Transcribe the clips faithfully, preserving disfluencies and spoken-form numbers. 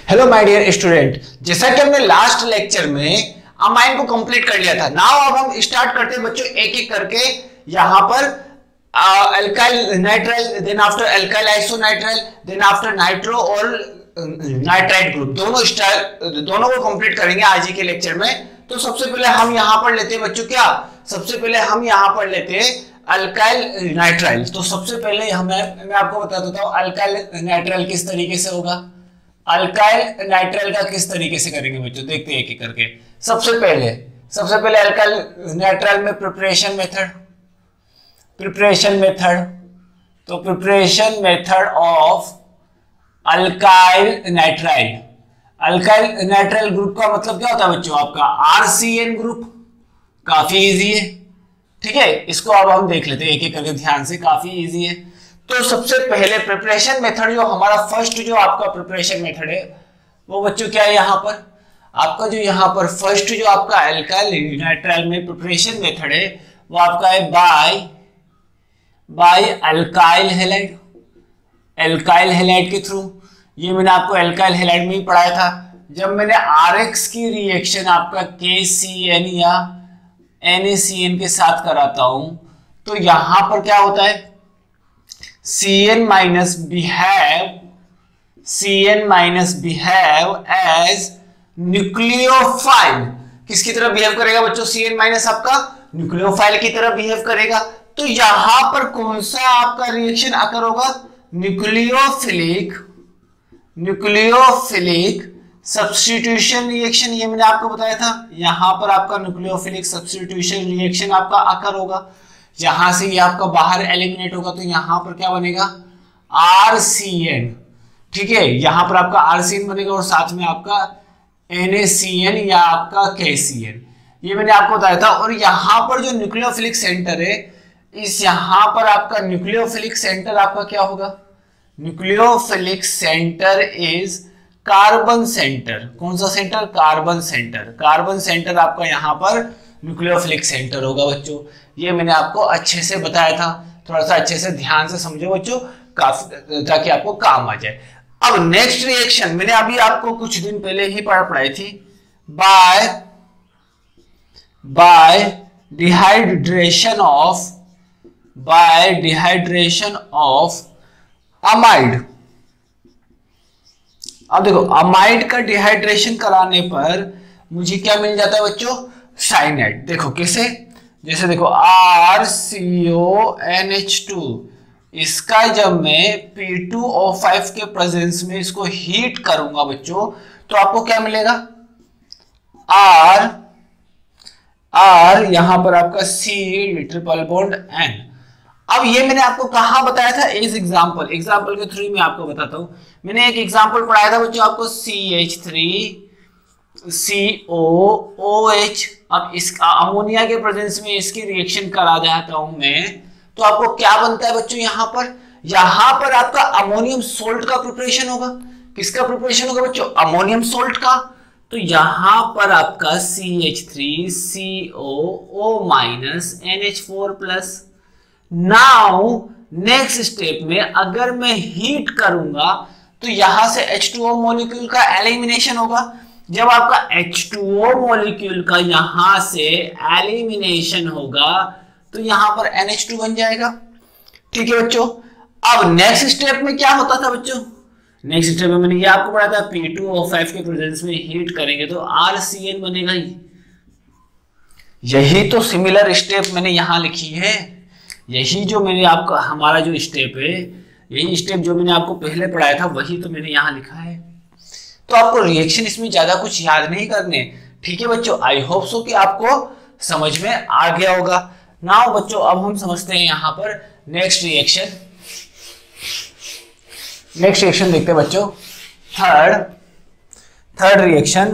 Hello my dear student, जैसा कि हमने लास्ट लेक्चर में अमाइन को कंप्लीट कर लिया था। नाउ अब हम स्टार्ट करते हैं बच्चों एक एक करके। यहाँ पर alkyl nitrile, then after alkyl isonitrile, then after nitro और नाइट्राइट ग्रुप, दोनों स्टाइल दोनों को कंप्लीट करेंगे आज ही के लेक्चर में। तो सबसे पहले हम यहाँ पर लेते हैं बच्चों क्या सबसे पहले हम यहाँ पर लेते हैं अल्काइल नाइट्राइल। तो सबसे पहले हमें मैं आपको बता देता हूँ अल्काइल नाइट्राइल किस तरीके से होगा। अल्काइल नाइट्राइल का किस तरीके से करेंगे बच्चों, देखते हैं एक एक करके। सबसे पहले सबसे पहले अल्काइल नाइट्राइल में प्रिपरेशन मेथड प्रिपरेशन मेथड तो preparation method of alkyl nitrile. Alkyl nitrile group का मतलब क्या होता है बच्चों, आपका आरसीएन ग्रुप। काफी इजी है, ठीक है। इसको अब हम देख लेते हैं एक एक करके ध्यान से, काफी इजी है। तो सबसे पहले प्रिपरेशन मेथड जो हमारा फर्स्ट जो आपका प्रिपरेशन मेथड है वो बच्चों क्या है, यहाँ पर आपका जो यहाँ पर फर्स्ट जो आपका अल्काइल नाइट्राइल में प्रिपरेशन मेथड है वो आपका है by by alkyl halide. Alkyl halide के थ्रू, ये मैंने आपको अल्काइल हैलाइड में ही पढ़ाया था जब मैंने आरएक्स की रिएक्शन आपका के सी एन या एन ए सी एन के साथ कराता हूं। तो यहां पर क्या होता है, Cn minus behave Cn minus behave as nucleophile। किसकी तरह बिहेव करेगा बच्चों, Cn माइनस आपका न्यूक्लियोफाइल की तरह बिहेव करेगा। तो यहां पर कौन सा आपका रिएक्शन अकर होगा, न्यूक्लियोफिलिक न्यूक्लियोफिलिक सब्स्टिट्यूशन रिएक्शन। ये मैंने आपको बताया था, यहां पर आपका न्यूक्लियोफिलिक सब्स्टिट्यूशन रिएक्शन आपका अकर होगा। यहां से ये आपका बाहर एलिमिनेट होगा तो यहां पर क्या बनेगा, आर सी एन, ठीक है। यहां पर आपका आर सी एन बनेगा और साथ में आपका एन ए सी एन या आपका के सी एन, ये मैंने आपको बताया था। और यहां पर जो न्यूक्लियोफिलिक सेंटर है, इस यहां पर आपका न्यूक्लियोफिलिक सेंटर आपका क्या होगा, nucleophilic centre is carbon centre. कौन सा centre, carbon centre. Carbon centre आपका यहां पर न्यूक्लियोफिलिक सेंटर होगा बच्चों। ये मैंने आपको अच्छे से बताया था, थोड़ा सा अच्छे से ध्यान से समझो बच्चों, काफी ताकि आपको काम आ जाए। अब नेक्स्ट रिएक्शन मैंने अभी आपको कुछ दिन पहले ही पढ़ पढ़ाई थी, by by dehydration of by dehydration of amide. अब देखो अमाइड का डिहाइड्रेशन कराने पर मुझे क्या मिल जाता है बच्चों, साइनाइड। देखो कैसे, जैसे देखो R C O N H two, इसका जब मैं पी टू ओ फाइव के प्रेजेंस में इसको हीट करूंगा बच्चों तो आपको क्या मिलेगा, आर आर यहां पर आपका सी ट्रिपल बॉन्ड एन। अब ये मैंने आपको कहां बताया था, एज एग्जांपल एग्जांपल के थ्रू मैं आपको बताता हूं। मैंने एक एग्जांपल पढ़ाया था बच्चों आपको, C H three C O O H. अब इस अमोनिया के प्रेजेंस में इसकी रिएक्शन करा जाता हूं मैं, तो आपको क्या बनता है बच्चों, यहां पर यहां पर आपका अमोनियम सोल्ट का प्रिपरेशन होगा। किसका प्रिपरेशन होगा बच्चों, अमोनियम सोल्ट का। तो यहां पर आपका C H three C O O minus N H four plus. Now next step में अगर मैं हीट करूंगा तो यहां से एच टू ओ मॉलिक्यूल का एलिमिनेशन होगा। जब आपका एच टू ओ मॉलिक्यूल का यहां से एलिमिनेशन होगा तो यहां पर एन एच टू बन जाएगा, ठीक है बच्चों। अब नेक्स्ट स्टेप में क्या होता था बच्चों, नेक्स्ट स्टेप में मैंने ये आपको पढ़ा था, पी टू ओ फाइव के प्रेजेंस में हीट करेंगे तो आर सी एन बनेगा ही। यही तो सिमिलर स्टेप मैंने यहां लिखी है, यही जो मैंने आपका हमारा जो स्टेप है, यही स्टेप जो मैंने आपको पहले पढ़ाया था वही तो मैंने यहां लिखा है। तो आपको रिएक्शन इसमें ज्यादा कुछ याद नहीं करने, ठीक है बच्चों। आई होप सो कि आपको समझ में आ गया होगा। नाउ बच्चों अब हम समझते हैं यहां पर नेक्स्ट रिएक्शन नेक्स्ट रिएक्शन देखते हैं बच्चों। Third third reaction,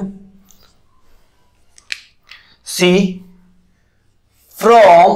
see from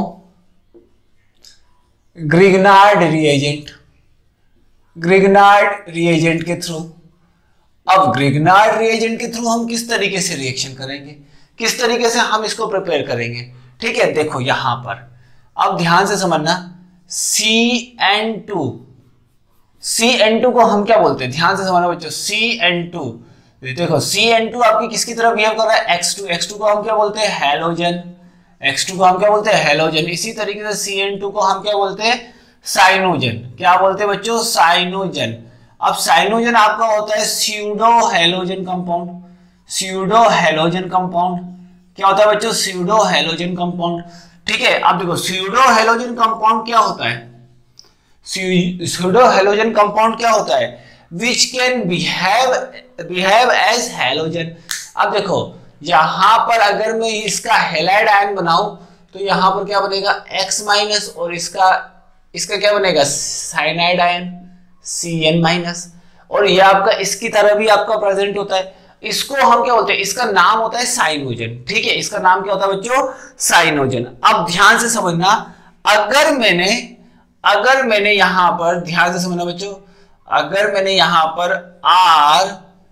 Grignard reagent Grignard reagent के थ्रू। अब ग्रिग्नार्ड रिएजेंट के थ्रू हम किस तरीके से रिएक्शन करेंगे, किस तरीके से हम इसको प्रिपेयर करेंगे, ठीक है। देखो यहां पर अब ध्यान से समझना, C N two C N two को हम क्या बोलते हैं, ध्यान से समझना बच्चों, सी एन टू देखो सी एन टू आपकी किसकी तरह बिहेव कर रहा है, एक्स टू। एक्स टू को हम क्या बोलते हैं, हैलोजन। एक्स टू को हम क्या बोलते हैं, हैलोजन। इसी तरीके से सी एन टू को हम क्या बोलते हैं, साइनोजन। क्या बोलते हैं बच्चों, साइनोजन। अब साइनोजन आपका होता है pseudo halogen compound. Pseudo halogen compound क्या होता है बच्चों, स्यूडो हैलोजन कंपाउंड। ठीक है, अब देखो स्यूडो हैलोजन कंपाउंड क्या होता है, स्यूडो हैलोजन कंपाउंड क्या होता है, which can behave behave as halogen. अब देखो यहां पर अगर मैं इसका हैलाइड आयन बनाऊं तो यहां पर क्या बनेगा, X माइनस, और इसका इसका क्या बनेगा, cyanide ion C N minus. और ये आपका इसकी तरह भी आपका प्रेजेंट होता है। इसको हम क्या बोलते हैं, इसका नाम होता है साइनोजन। ठीक है, इसका नाम क्या होता है बच्चों, साइनोजन। अब ध्यान से समझना, अगर मैंने अगर मैंने यहां पर, ध्यान से समझना बच्चों, अगर मैंने यहां पर R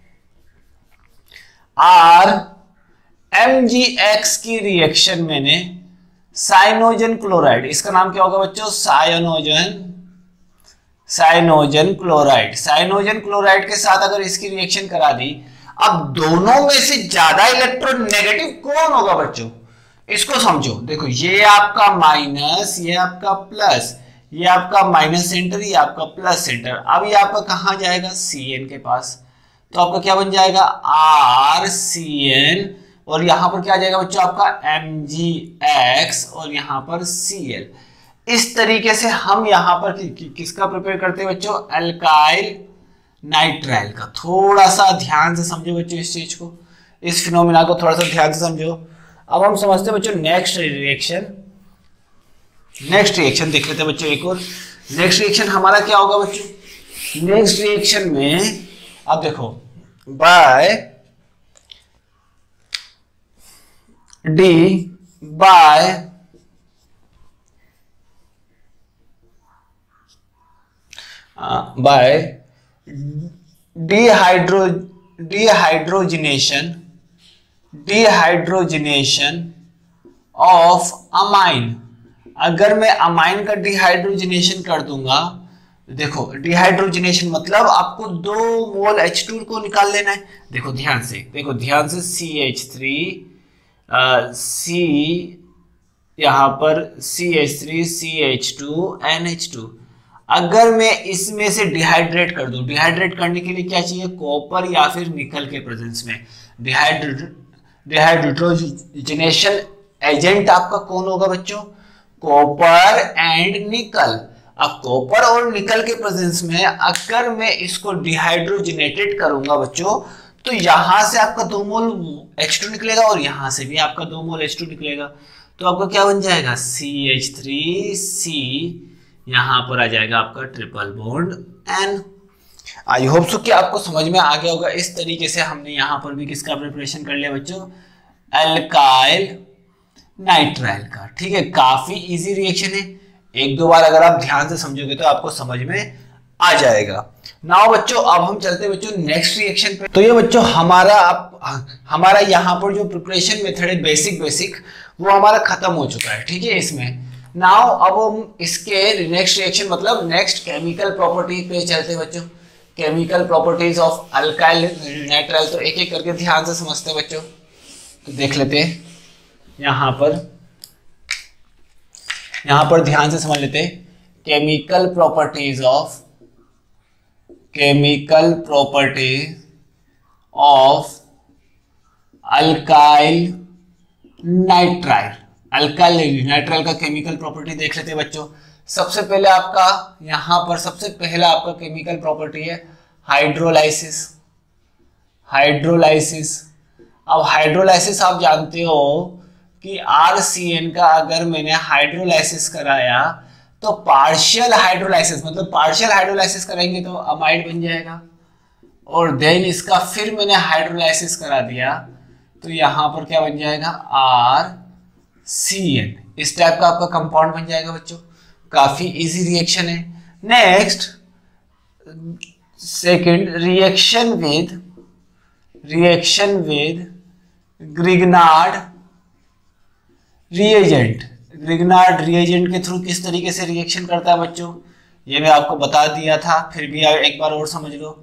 R M G X की रिएक्शन मैंने साइनोजन क्लोराइड, इसका नाम क्या होगा बच्चों, cyanogen cyanogen chloride. Cyanogen chloride के साथ अगर इसकी रिएक्शन करा दी, अब दोनों में से ज्यादा इलेक्ट्रोनेगेटिव कौन होगा बच्चों, इसको समझो। देखो ये आपका माइनस, ये आपका प्लस, ये आपका माइनस सेंटर, ये आपका प्लस सेंटर। अब ये आपका कहां जाएगा, सी एन के पास। तो आपका क्या बन जाएगा, आर सी एन, और यहां पर क्या आ जाएगा बच्चों आपका एम जी एक्स, और यहां पर सी एल। इस तरीके से हम यहां पर कि, कि, किसका प्रिपेयर करते हैं बच्चों, अल्काइल नाइट्राइल का। थोड़ा सा ध्यान से समझो बच्चों इस चीज को, इस फिनोमिना को थोड़ा सा ध्यान से समझो। अब हम समझते हैं बच्चों नेक्स्ट रिएक्शन। नेक्स्ट रिएक्शन देख लेते हैं बच्चों एक और। नेक्स्ट रिएक्शन हमारा क्या होगा बच्चों, नेक्स्ट रिएक्शन में अब देखो, by D by by dehydro dehydrogenation dehydrogenation of amine. अगर मैं अमाइन का डिहाइड्रोजिनेशन कर दूंगा, देखो डिहाइड्रोजिनेशन मतलब आपको दो मोल एच टू को निकाल लेना है। देखो ध्यान से, देखो ध्यान से, सी एच थ्री सी, यहां पर C H three C H two N H two. अगर मैं इसमें से डिहाइड्रेट कर दूं, डिहाइड्रेट करने के लिए क्या चाहिए, कॉपर या फिर निकल के प्रेजेंस में। डिहाइड्रेट डिहाइड्रोजिनेशन एजेंट आपका कौन होगा बच्चों, कॉपर एंड निकल। अब कॉपर और निकल के प्रेजेंस में अगर मैं इसको डिहाइड्रोजिनेटेड करूंगा बच्चों, तो यहां से आपका दो मोल एच टू निकलेगा और यहां से भी आपका दो मोल एच टू निकलेगा। तो आपका क्या बन जाएगा, सी एच थ्री सी, यहां पर आ जाएगा आपका triple bond N. I hope so कि आपको समझ में आ गया होगा। इस तरीके से हमने यहां पर भी किसका प्रिपरेशन कर लिया बच्चों, अल्काइल नाइट्राइल का। ठीक है, काफी इजी रिएक्शन है। एक दो बार अगर आप ध्यान से समझोगे तो आपको समझ में आ जाएगा। नाउ बच्चों अब हम चलते हैं बच्चों नेक्स्ट रिएक्शन पे। तो ये बच्चों हमारा आप हमारा यहाँ पर जो प्रिपरेशन मेथड है बेसिक बेसिक वो हमारा खत्म हो चुका है। ठीक है, इसमें नाउ अब हम इसके नेक्स्ट रिएक्शन मतलब नेक्स्ट केमिकल प्रॉपर्टी पे चलते हैं बच्चों। Chemical properties of alkyl nitrile. तो एक एक करके ध्यान से समझते हैं बच्चों। तो देख लेते हैं यहां पर यहां पर ध्यान से समझ लेते हैं chemical properties of chemical properties of alkyl nitrile. Alkyl nitrile का केमिकल प्रॉपर्टी देख लेते हैं बच्चों। सबसे पहले आपका यहां पर सबसे पहला आपका केमिकल प्रॉपर्टी है हाइड्रोलाइसिस। हाइड्रोलाइसिस अब हाइड्रोलाइसिस आप जानते हो कि आर सी एन का अगर मैंने हाइड्रोलाइसिस कराया तो पार्शियल हाइड्रोलाइसिस मतलब पार्शियल हाइड्रोलाइसिस कराएंगे तो अमाइड बन जाएगा, और देन इसका फिर मैंने हाइड्रोलाइसिस करा दिया तो यहां पर क्या बन जाएगा, आर सी एन। इस टाइप का आपका कंपाउंड बन जाएगा बच्चों। काफी इजी रिएक्शन है। Next second reaction with reaction with Grignard reagent. Grignard reagent के थ्रू किस तरीके से रिएक्शन करता है बच्चों, ये मैं आपको बता दिया था, फिर भी एक बार और समझ लो।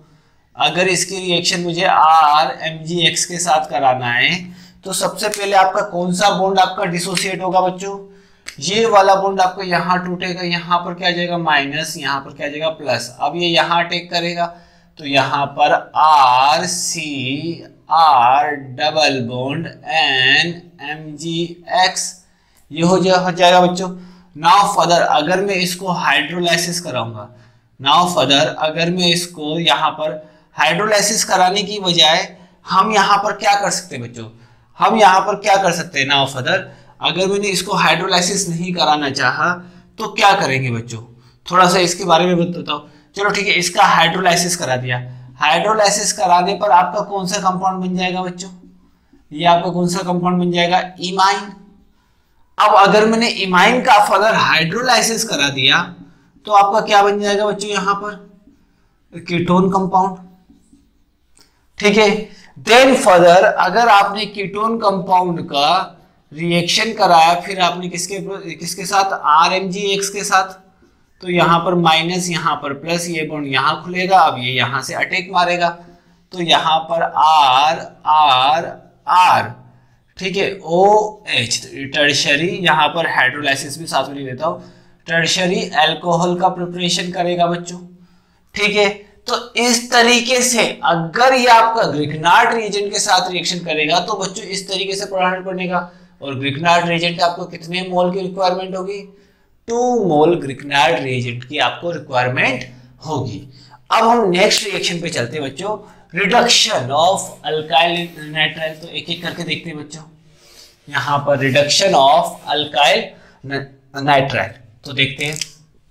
अगर इसकी रिएक्शन मुझे आर एम जी एक्स के साथ कराना है तो सबसे पहले आपका कौन सा बॉन्ड आपका डिसोसिएट होगा बच्चों, ये वाला बॉन्ड आपको यहाँ टूटेगा, यहाँ पर क्या आ जाएगा माइनस, यहाँ पर क्या आ जाएगा प्लस। अब ये यहाँ अटैक करेगा तो यहाँ पर R C R double bond N M G X ये हो जा हो जाएगा बच्चों। नाउ फर्दर अगर मैं इसको हाइड्रोलाइसिस कराऊंगा, नाउ फर्दर अगर मैं इसको यहाँ पर हाइड्रोलाइसिस कराने की बजाय हम यहाँ पर क्या कर सकते हैं बच्चों, हम यहाँ पर क्या कर सकते हैं नाउ फर्दर अगर मैंने इसको हाइड्रोलाइसिस नहीं कराना चाहा तो क्या करेंगे बच्चों, थोड़ा सा इसके बारे में बताता हूँ। चलो ठीक है, इसका हाइड्रोलाइसिस करा दिया, हाइड्रोलाइसिस कराने पर आपका कौन सा कंपाउंड बन जाएगा बच्चों, ये आपका कौन सा कंपाउंड बन जाएगा, इमाइन। अब अगर मैंने इमाइन का फर्दर हाइड्रोलाइसिस करा दिया तो आपका क्या बन जाएगा बच्चों, यहाँ पर कीटोन कंपाउंड। ठीक है, देन फर्दर अगर आपने कीटोन कंपाउंड का रिएक्शन कराया फिर आपने किसके किसके साथ, आर एम जी एक्स के साथ, तो यहाँ पर माइनस यहाँ पर प्लस, ये बॉन्ड यहाँ खुलेगा, अब ये यहाँ से अटैक मारेगा तो यहाँ पर आर आर आर ठीक है ओ एच टर्शरी, यहाँ पर हाइड्रोलाइसिस भी साथ में लिख देता हूँ, टर्शरी अल्कोहल का प्रिपरेशन करेगा बच्चों। ठीक है, तो इस तरीके से अगर ये आपका ग्रिग्नार्ड रिएजेंट के साथ रिएक्शन करेगा तो बच्चों इस तरीके से प्रोडक्ट बनेगा। और ग्रिग्नार्ड रिएजेंट आपको कितने मोल की रिक्वायरमेंट होगी, टू मोल ग्रिग्नार्ड रिएजेंट की आपको रिक्वायरमेंट होगी। अब हम नेक्स्ट रिएक्शन पे चलते हैं बच्चों, रिडक्शन ऑफ अल्काइल नाइट्राइल। तो एक एक करके देखते हैं बच्चों, यहाँ पर रिडक्शन ऑफ अल्काइल नाइट्राइल, तो देखते हैं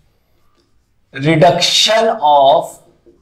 reduction of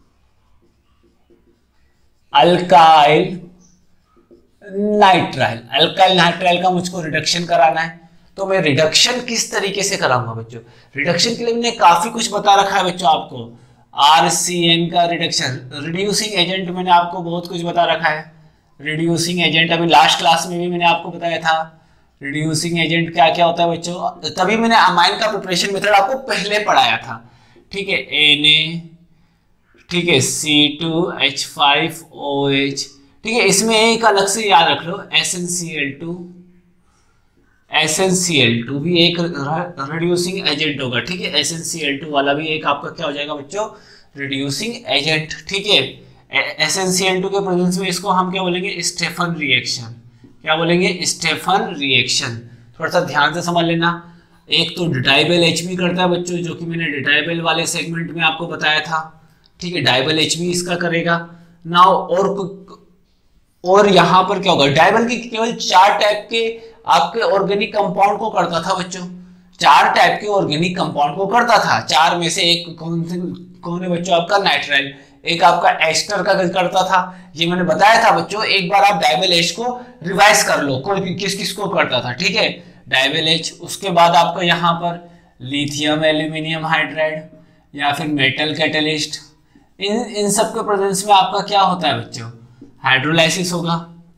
alkyl nitrile. Alkyl nitrile का मुझको रिडक्शन कराना है तो मैं रिडक्शन किस तरीके से कराऊंगा बच्चों, रिडक्शन के लिए मैंने काफी कुछ बता रखा है बच्चों आपको। आर सी एन का रिडक्शन, रिड्यूसिंग एजेंट मैंने आपको बहुत कुछ बता रखा है। रिड्यूसिंग एजेंट अभी लास्ट क्लास में भी मैंने आपको बताया था रिड्यूसिंग एजेंट क्या क्या होता है बच्चों, तभी मैंने अमाइन का प्रिपरेशन मेथड आपको पहले पढ़ाया था। ठीक है, एन ए, ठीक है C two H five O H, ठीक है, इसमें एक अलग से याद रख लो S N C L two, S N C L two भी एक रिड्यूसिंग एजेंट होगा। ठीक है, S N C L two वाला भी एक आपका क्या हो जाएगा बच्चों, रिड्यूसिंग एजेंट। ठीक है, S N C L two के प्रेजेंस में इसको हम क्या बोलेंगे, स्टेफन रिएक्शन। क्या बोलेंगे, स्टेफन रिएक्शन। थोड़ा सा ध्यान से समझ लेना। एक तो डाइबेल एच बी करता है बच्चों, जो कि मैंने डाइबेल वाले सेगमेंट में आपको बताया था। ठीक है, डाइबेल एच बी इसका करेगा नाउ। और और यहाँ पर क्या होगा, डाइबेल की केवल चार टाइप के आपके ऑर्गेनिक कंपाउंड को करता था बच्चों, चार टाइप के ऑर्गेनिक कंपाउंड को करता था। चार में से एक कौन से कौन है बच्चों, आपका नाइट्राइल, एक आपका एस्टर का करता था, ये मैंने बताया था बच्चों। एक बार आप डाइबेल एच को रिवाइज कर लो, कोई किस किस को करता था। ठीक है, डाइबेल एच। उसके बाद आपका यहाँ पर लिथियम एल्यूमिनियम हाइड्राइड या फिर मेटल कैटलिस्ट, इन इन सब के प्रेजेंस में आपका क्या होता है बच्चों, हाइड्रोलाइसिस होगा,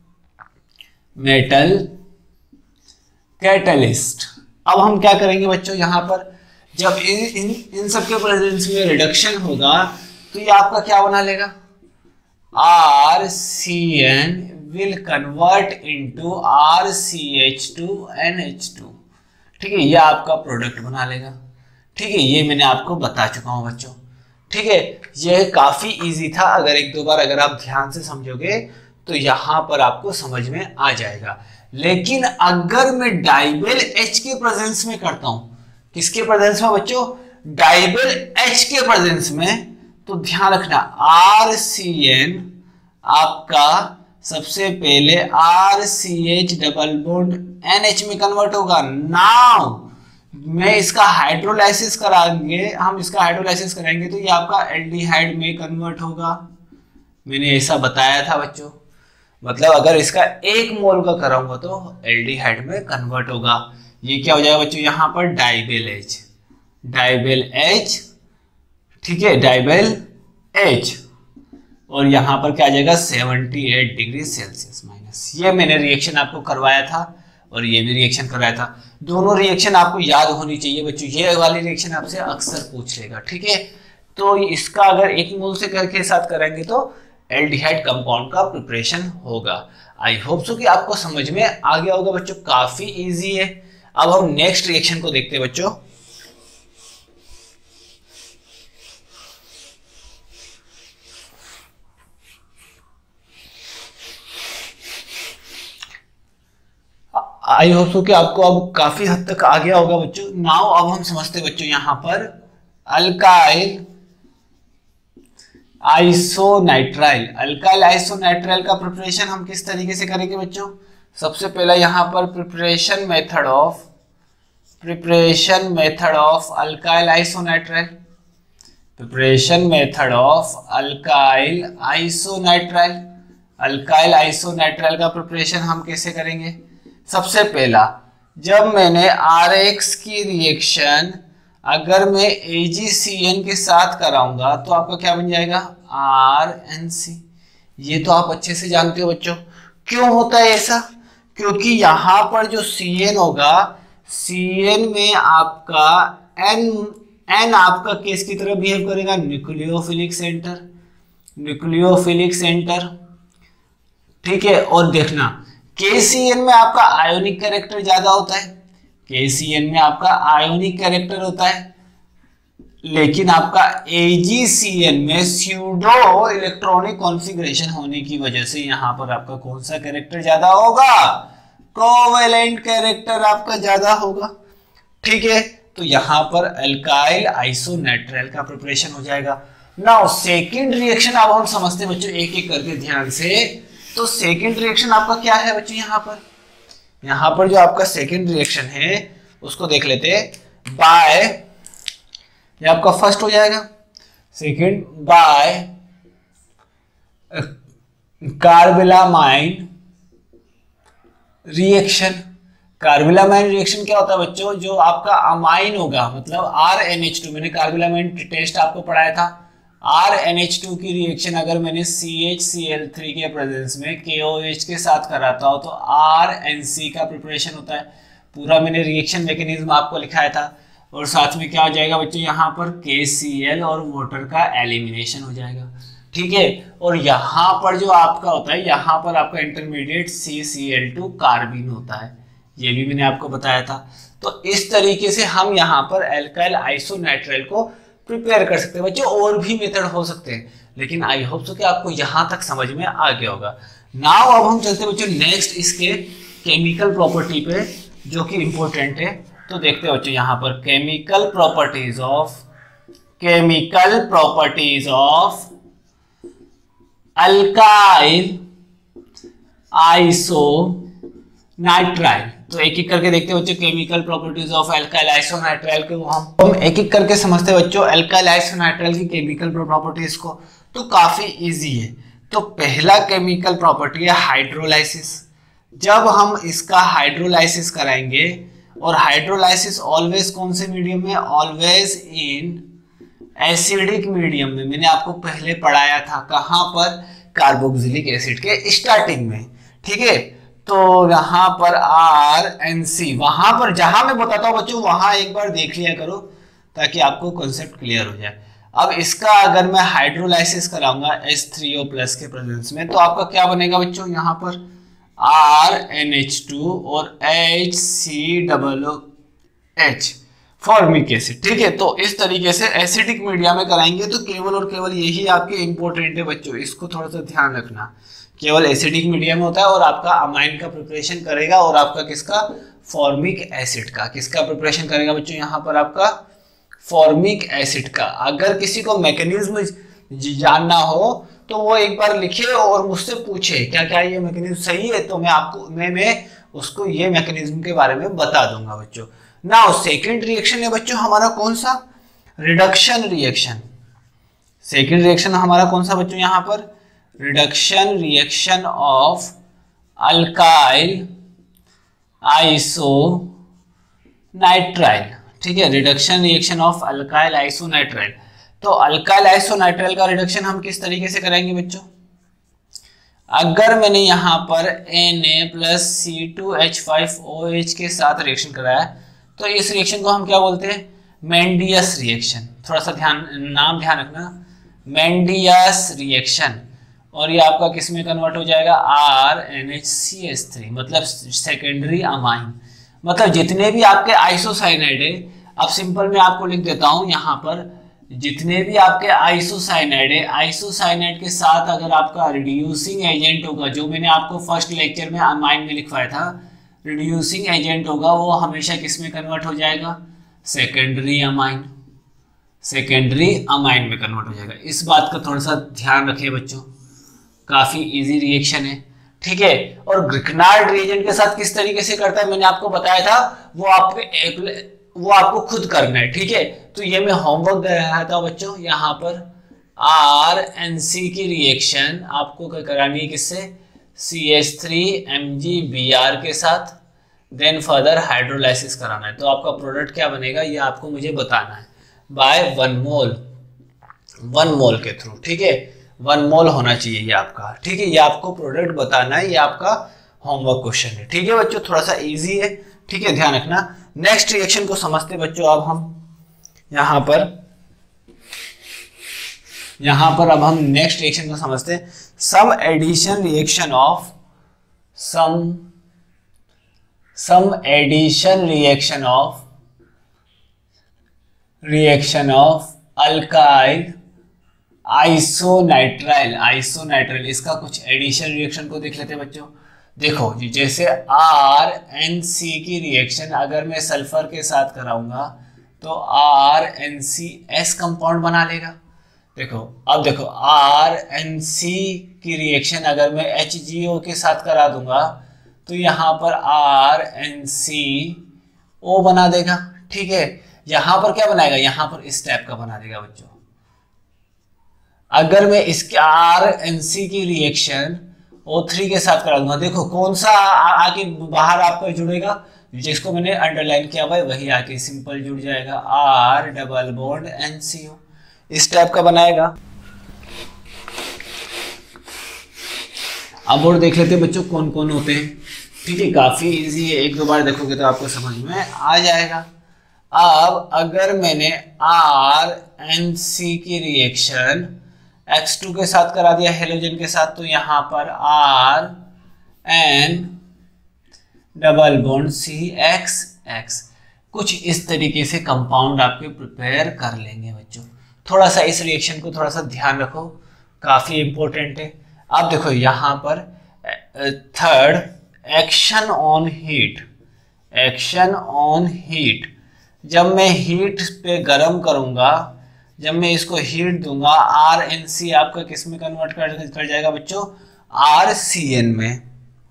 मेटल कैटलिस्ट। अब हम क्या करेंगे बच्चों, यहाँ पर जब इन इन इन सब के प्रेजेंस में रिडक्शन होगा तो ये आपका क्या बना लेगा, R C N will convert into R C H two N H two. ठीक है, ये आपका प्रोडक्ट बना लेगा। ठीक है, ये मैंने आपको बता चुका हूँ बच्चों। ठीक है, यह काफी इजी था, अगर एक दो बार अगर आप ध्यान से समझोगे तो यहां पर आपको समझ में आ जाएगा। लेकिन अगर मैं डाइबेल एच के प्रेजेंस में करता हूं, किसके प्रेजेंस में बच्चों, डाइबेल एच के प्रेजेंस में, तो ध्यान रखना आर सी एन आपका सबसे पहले R C H double bond N H में कन्वर्ट होगा। नाउ मैं इसका हाइड्रोलाइसिस कराएंगे, हम इसका हाइड्रोलाइसिस कराएंगे तो ये आपका एल्डिहाइड में कन्वर्ट होगा। मैंने ऐसा बताया था बच्चों, मतलब अगर इसका एक मोल का कराऊंगा तो एल्डिहाइड में कन्वर्ट होगा। ये क्या हो जाएगा बच्चों, यहाँ पर डाइबेल एच, डाइबेल एच। ठीक है, डाइबेल एच, और यहाँ पर क्या आ जाएगा अठहत्तर डिग्री सेल्सियस माइनस। ये मैंने रिएक्शन आपको करवाया था और ये भी रिएक्शन करवाया था। दोनों रिएक्शन आपको याद होनी चाहिए बच्चों, ये वाली रिएक्शन आपसे अक्सर पूछ लेगा। ठीक है, तो इसका अगर एक मोल से करके साथ करेंगे तो एल्डिहाइड कंपाउंड का प्रिपरेशन होगा। आई होप सो कि आपको समझ में आ गया होगा बच्चों, काफी इजी है। अब हम नेक्स्ट रिएक्शन को देखते हैं बच्चों। आई होप सो कि आपको अब काफी हद तक आ गया होगा बच्चों। नाउ अब हम समझते बच्चों यहां पर अल्काइल आइसोनाइट्राइल। अल्काइल आइसोनाइट्राइल का प्रिपरेशन हम किस तरीके से करेंगे बच्चों। सबसे पहला यहां पर preparation method of preparation method of alkyl isonitrile preparation method of alkyl isonitrile alkyl isonitrile का प्रिपरेशन हम कैसे करेंगे। सबसे पहला, जब मैंने आर एक्स की रिएक्शन अगर मैं ए जी सी एन के साथ कराऊंगा तो आपका क्या बन जाएगा, आर एन सी। ये तो आप अच्छे से जानते हो बच्चों। क्यों होता है ऐसा, क्योंकि यहां पर जो सी एन होगा, सी एन में आपका एन एन आपका किस की तरह बिहेव करेगा, न्यूक्लियोफिलिक सेंटर न्यूक्लियोफिलिक सेंटर ठीक है। और देखना के सी एन में आपका आयोनिक कैरेक्टर ज्यादा होता है, के सी एन में आपका आयोनिक कैरेक्टर होता है, लेकिन आपका ए जी सी एन में स्यूडो इलेक्ट्रॉनिक कॉन्फ़िगरेशन होने की वजह से यहां पर आपका कौन सा कैरेक्टर ज्यादा होगा, कोवेलेंट कैरेक्टर आपका ज्यादा होगा। ठीक है, तो यहां पर अल्काइल आइसोनाइट्राइल का प्रिपरेशन हो जाएगा। नाउ सेकंड रिएक्शन अब हम समझते हैं बच्चों एक एक करके ध्यान से। तो सेकंड रिएक्शन आपका क्या है बच्चों, यहां पर यहां पर जो आपका सेकंड रिएक्शन है उसको देख लेते हैं। बाय, ये आपका फर्स्ट हो जाएगा। Second, by carbylamine reaction. Carbylamine reaction क्या होता है बच्चों, जो आपका अमाइन होगा, मतलब आर एन एच टू, मैंने कार्बिलामाइन टेस्ट आपको पढ़ाया था। आर एन एच टू की रिएक्शन अगर मैंने C H C L three के प्रेजेंस में के ओ एच के साथ कराता हो तो आर एन सी का प्रिपरेशन होता है। पूरा मैंने रिएक्शन मैकेनिज्म आपको लिखाया था। और साथ में क्या हो जाएगा बच्चों, यहाँ पर के सी एल और वाटर का एलिमिनेशन हो जाएगा। ठीक है, और यहाँ पर जो आपका होता है, यहाँ पर आपका intermediate C C L two carbene होता है, ये भी मैंने आपको बताया था। तो इस तरीके से हम यहाँ पर अल्काइल आइसोनाइट्राइल को प्रिपेयर कर सकते हैं बच्चों। और भी मेथड हो सकते हैं, लेकिन आई होप सो कि आपको यहां तक समझ में आ गया होगा। नाउ अब हम चलते हैं बच्चों नेक्स्ट इसके केमिकल प्रॉपर्टी पे, जो कि इंपॉर्टेंट है। तो देखते हैं बच्चों यहाँ पर chemical properties of chemical properties of alkyl isonitrile. तो एक एक करके देखते हैं बच्चों chemical properties of alkyl isonitrile को हम हम एक एक करके समझते हैं बच्चों अल्काइल आइसोनाइट्राइल की केमिकल प्रॉपर्टीज को। तो काफी इजी है। तो पहला केमिकल प्रॉपर्टी है हाइड्रोलाइसिस। जब हम इसका हाइड्रोलाइसिस कराएंगे, और हाइड्रोलाइसिस ऑलवेज कौन से मीडियम में, ऑलवेज इन एसिडिक मीडियम में। मैंने आपको पहले पढ़ाया था कहां पर, कार्बोक्सिलिक एसिड के स्टार्टिंग में। ठीक है, तो यहां पर आर एन सी, वहां पर जहां मैं बताता हूं बच्चों वहां एक बार देख लिया करो ताकि आपको कॉन्सेप्ट क्लियर हो जाए। अब इसका अगर मैं हाइड्रोलाइसिस कराऊंगा एच थ्री ओ प्लस के प्रेजेंस में, तो आपका क्या बनेगा बच्चों, यहां पर आर एन एच टू और H C double O H formic acid. ठीक है, तो इस तरीके से एसिडिक मीडिया में कराएंगे तो केवल और केवल यही आपके इंपॉर्टेंट है बच्चों, इसको थोड़ा सा ध्यान रखना। केवल एसिडिक मीडिया में होता है और आपका अमाइन का प्रिपरेशन करेगा, और आपका किसका, फॉर्मिक एसिड का। किसका प्रिपरेशन करेगा बच्चों, यहाँ पर आपका फॉर्मिक एसिड का। अगर किसी को मैकेनिज्म जानना हो तो वो एक बार लिखे और मुझसे पूछे क्या क्या ये मैकेनिज्म सही है, तो मैं आपको मैं मैं उसको ये मैकेनिज्म के बारे में बता दूंगा बच्चों। नाउ सेकंड रिएक्शन है बच्चों हमारा कौन सा, रिडक्शन रिएक्शन। सेकंड रिएक्शन हमारा कौन सा बच्चों, यहाँ पर reduction reaction of alkyl isonitrile. ठीक है, reduction reaction of alkyl isonitrile. तो अल्काइल आइसोनाइट्राइल का रिडक्शन हम किस तरीके से करेंगे बच्चों, अगर मैंने यहाँ पर Na plus C two H five O H के साथ रिएक्शन कराया तो इस रिएक्शन को हम क्या बोलते हैं, मेंडियस रिएक्शन। थोड़ा सा ध्यान नाम ध्यान रखना, मेंडियस रिएक्शन। और ये आपका किस में कन्वर्ट हो जाएगा, R N H C H three, मतलब सेकेंडरी अमाइन। मतलब जितने भी आपके आइसोसाइनाइड है, अब सिंपल में आपको लिख देता हूं यहाँ पर, जितने भी आपके आइसोसाइनाइड है, आइसोसाइनाइड के साथ अगर आपका रिड्यूसिंग एजेंट होगा, जो मैंने आपको फर्स्ट लेक्चर में अमाइन में लिखवाया था, रिड्यूसिंग एजेंट होगा, वो हमेशा किस में कन्वर्ट हो जाएगा, सेकेंडरी अमाइन, सेकेंडरी अमाइन में कन्वर्ट हो जाएगा। इस बात का थोड़ा सा ध्यान रखें बच्चों, काफी इजी रिएक्शन है, ठीक है। और ग्रिग्नार्ड रिएजेंट के साथ किस तरीके से करता है मैंने आपको बताया था, वो आपके वो आपको खुद करना है, ठीक है। तो ये मैं होमवर्क दे रहा था बच्चों, यहाँ पर आर एन सी की रिएक्शन आपको क्या करानी है, किससे, C H three M G B R के साथ, देन फर्दर हाइड्रोलाइसिस कराना है। तो आपका प्रोडक्ट क्या बनेगा ये आपको मुझे बताना है, by one mole, one mole के थ्रू, ठीक है, वन मोल होना चाहिए ये आपका, ठीक है। ये आपको प्रोडक्ट बताना है, ये आपका होमवर्क क्वेश्चन है, ठीक है बच्चों, थोड़ा सा इजी है, ठीक है, ध्यान रखना। नेक्स्ट रिएक्शन को समझते बच्चों, अब हम यहां पर यहां पर अब हम नेक्स्ट रिएक्शन को समझते हैं, some addition reaction of some some addition reaction of reaction of alkyl isonitrile, isonitrile, इसका कुछ एडिशन रिएक्शन को देख लेते हैं बच्चों। देखो जैसे आर एन सी की रिएक्शन अगर मैं सल्फर के साथ कराऊंगा तो R N C S compound बना लेगा। देखो अब देखो आर एन सी की रिएक्शन अगर मैं एच जी ओ के साथ करा दूंगा तो यहाँ पर आर एन सी ओ बना देगा, ठीक है। यहाँ पर क्या बनाएगा, यहाँ पर इस टाइप का बना देगा बच्चों। अगर मैं इसके आर एन सी की रिएक्शन ओ थ्री के साथ करा दूंगा, देखो कौन सा आके बाहर आपको जुड़ेगा, जिसको मैंने अंडरलाइन किया हुआ है वही आके सिंपल जुड़ जाएगा, R double bond N C O, इस टाइप का बनाएगा। अब और देख लेते हैं बच्चों कौन कौन होते हैं, ठीक है, काफी इजी है, एक दो बार देखोगे तो आपको समझ में आ जाएगा। अब अगर मैंने आर एन सी की रिएक्शन एक्स टू के साथ करा दिया हेलोजन के साथ, तो यहां पर R N double bond C X X, कुछ इस तरीके से कंपाउंड आपके प्रिपेयर कर लेंगे बच्चों। थोड़ा सा इस रिएक्शन को थोड़ा सा ध्यान रखो, काफी इंपॉर्टेंट है। अब देखो यहां पर third, action on heat, action on heat, जब मैं हीट पे गरम करूंगा, जब मैं इसको हीट दूंगा, आर एन सी आपका किस में कन्वर्ट कर, कर जाएगा बच्चों, आर सी एन में।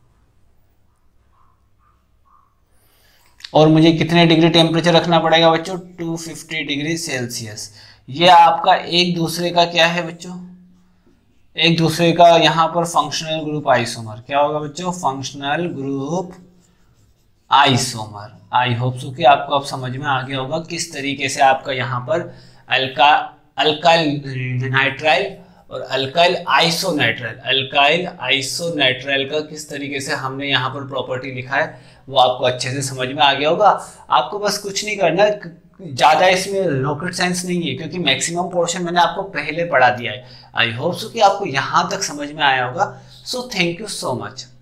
और मुझे कितने डिग्री टेम्परेचर रखना पड़ेगा बच्चों, टू फिफ्टी डिग्री सेल्सियस। ये आपका एक दूसरे का क्या है बच्चों, एक दूसरे का यहाँ पर फंक्शनल ग्रुप आइसोमर, क्या होगा बच्चों, functional group isomer. I hope so कि आपको अब समझ में आ गया होगा किस तरीके से आपका यहाँ पर अल्का अल्काइल नाइट्राइल और अल्काइल आइसोनाइट्राइल, अल्काइल आइसोनाइट्राइल का किस तरीके से हमने यहाँ पर प्रॉपर्टी लिखा है वो आपको अच्छे से समझ में आ गया होगा। आपको बस कुछ नहीं करना, ज़्यादा इसमें रॉकेट साइंस नहीं है क्योंकि मैक्सिमम पोर्शन मैंने आपको पहले पढ़ा दिया है। आई होप सो कि आपको यहाँ तक समझ में आया होगा। So thank you so much.